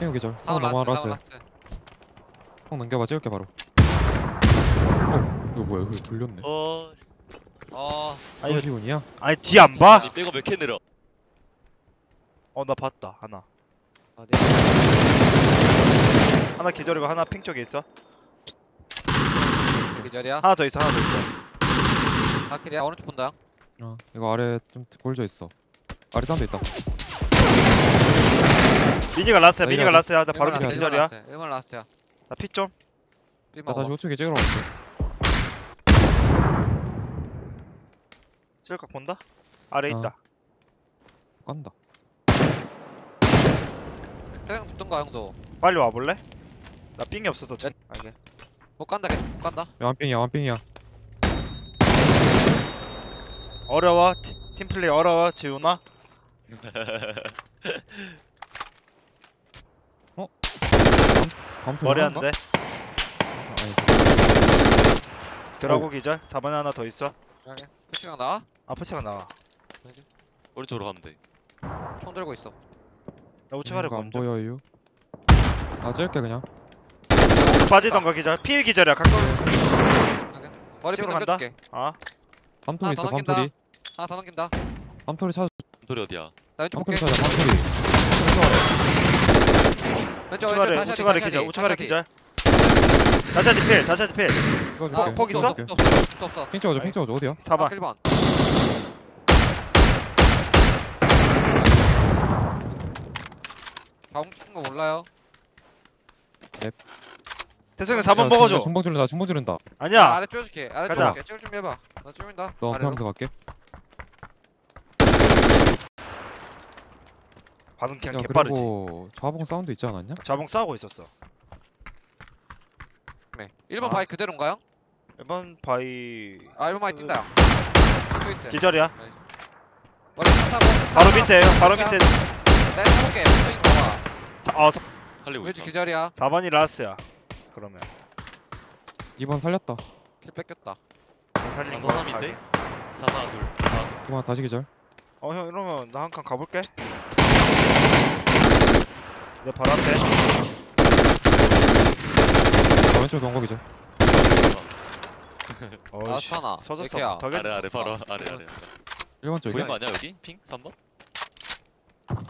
핑우 기절. 상어 상어 라스, 넘어 상어 라스. 라스. 형 넘겨봐 찍을게 바로. 이거 뭐야? 이거 불렸네. 아니, 지훈이야? 아니 뒤 안 봐? 아니 빼고 몇 개 늘어. 나 봤다 하나. 어디? 하나 기절이고 하나 핑 쪽에 있어. 기절이야? 하나 더 있어. 하나 더 있어. 하킬이야? 오른쪽 본다. 이거 아래 좀 골져 있어. 아래 사람도 있다. 미니가 라스트야. 아, 미니가 이거 라스트야. 나 바로 밑에 라스트, 기절이야. 1번 라스트야. 나 피 좀. 나 다시 우측에 찍으러 갈게. 찔깍 본다? 아래 있다. 간다. 태양 붙던가 형도. 빨리 와볼래? 나 삥이 없어서 좀. 알게. 못 간다 계속 못 간다. 완빙이야 완빙이야. 어려워. 팀플레이 어려워. 지훈아. 머리 안 돼. 아니 드라고 기절. 4번에 하나 더 있어. 그래. 푸시가 나와? 아프치가 나와. 오른쪽으로 가면 돼. 총 들고 있어. 나 우측 아래 안 먼저. 보여요. 나 찔게 그냥. 빠지던가 기절. 필 기절이야. 가까운. 머리 찍으러 핑 간다? 넘겨줄게. 아. 밤토리 하나 있어 더 넘긴다. 밤토리. 하나 더 넘긴다. 밤토리 찾아. 소리 어디야? 나 왼쪽 밤토리 볼게. 찾아 밤토리. 왼쪽 우측 아래. 다시 우측 아래 다시 기절. 우측 아래 다시 기절. 다시 필. 다시 필. 이거 아, 줄게. 폭 있어? 줄게. 없어. 핑 찍어줘 핑 찍어줘 어디야? 4번. 1번. 방금 찍은 거 몰라요? 대성이 4번 먹어줘. 중봉 지른다 중봉 지른다. 나 아니야. 아래 찍어줄게. 아래 가자. 찍어줄게. 찍을 준비해봐. 나 찍는다. 너 아래로. 앞에 갈게. 반응 그냥 야 개빠르지. 그리고 좌봉 사운드 있지 않았냐? 자봉 싸우고 있었어. 네. 1번 아. 바위 그대로인가요? 1번 바이 아 1번 바위 뛴다 형. 포인트. 기절이야. 머리 차 타고. 바로 밑에 바로 밑에. 내가 타볼게. 포인트 봐봐. 살리고 왼쪽 있다. 기절이야. 4번이 라스야. 그러면 2번 살렸다. 킬 뺏겼다. 살리는 거. 4-3인데? 4-4 둘. 4-4. 2번 다시 기절. 형 이러면 나 한 칸 가볼게. 내 바로 앞에. 왼쪽 동거 기절. 어이씨. 하나. 서졌어. 새끼야. 덕에 아래 바로 아래. 1번 쪽이야. 보이는 거 아니야 여기? 핑? 3번?